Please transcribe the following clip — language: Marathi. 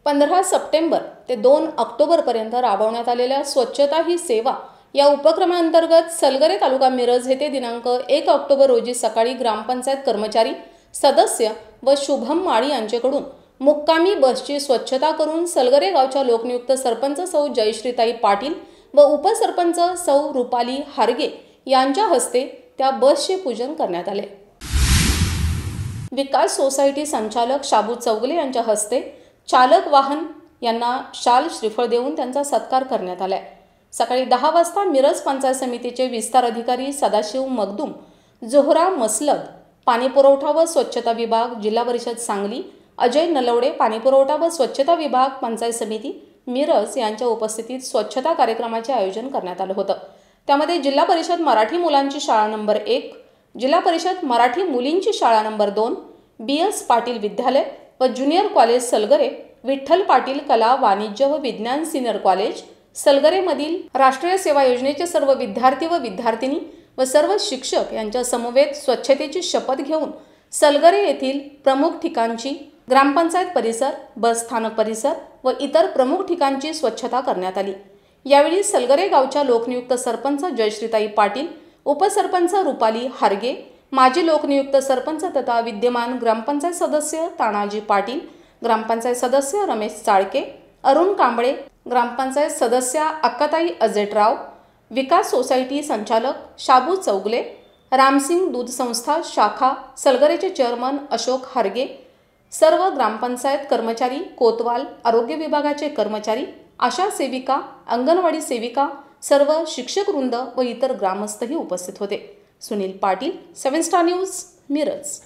15 सप्टेंबर ते 2 ऑक्टोबरपर्यंत राबवण्यात आलेल्या स्वच्छता ही सेवा या उपक्रमांतर्गत सलगरे तालुका मिरज येथे दिनांक 1 ऑक्टोबर रोजी सकाळी ग्रामपंचायत कर्मचारी, सदस्य व शुभम माळी यांच्याकडून मुक्कामी बसची स्वच्छता करून सलगरे गावच्या लोकनियुक्त सरपंच सौ जयश्रीताई पाटील व उपसरपंच सौ रुपाली हारगे यांच्या हस्ते त्या बसचे पूजन करण्यात आले। विकास सोसायटी संचालक शाबू चौगले यांच्या हस्ते चालक वाहन यांना शाल श्रीफळ देऊन त्यांचा सत्कार करण्यात आला। सकाळी 10 वाजता मिरज पंचायत समितीचे विस्तार अधिकारी सदाशिव मगदूम, जोहरा मसलद, पाणी पुरवठा व स्वच्छता विभाग जिल्हा परिषद सांगली, अजय नलवडे, पाणी पुरवठा व स्वच्छता विभाग पंचायत समिती मिरज यांच्या उपस्थितीत स्वच्छता कार्यक्रमाचे आयोजन करण्यात आले होते। त्यामध्ये जिल्हा परिषद मराठी मुलांची शाळा नंबर 1, जिल्हा परिषद मराठी मुलींची शाळा नंबर 2, BS पाटील विद्यालय व ज्युनियर कॉलेज सलगरे, विठ्ठल पाटील कला वाणिज्य व विज्ञान सिनियर कॉलेज सलगरे मधील राष्ट्रीय सेवा योजनेचे सर्व विद्यार्थी व विद्यार्थिनी व सर्व शिक्षक यांच्या समवेत स्वच्छतेची शपथ घेऊन सलगरे येथील प्रमुख ठिकाणची ग्रामपंचायत परिसर, बस स्थानक परिसर व इतर प्रमुख ठिकाणची स्वच्छता करण्यात आली। यावेळी सलगरे गावच्या लोकनियुक्त सरपंच जयश्रीताई पाटील, उपसरपंच रुपाली हारगे, माजी लोकनियुक्त सरपंच तथा विद्यमान ग्रामपंचायत सदस्य तानाजी पाटील, ग्रामपंचायत सदस्य रमेश चाळके, अरुण कांबळे, ग्रामपंचायत सदस्या अक्काताई अजेटराव, विकास सोसायटी संचालक शाबू चौगले, रामसिंग दूध संस्था शाखा सलगरेचे चेअरमन अशोक हारगे, सर्व ग्रामपंचायत कर्मचारी, कोतवाल, आरोग्य विभागाचे कर्मचारी, आशा सेविका, अंगणवाडी सेविका, सर्व शिक्षक वृंद व इतर ग्रामस्थही उपस्थित होते। Sunil Patil, 7 star news, Miraj.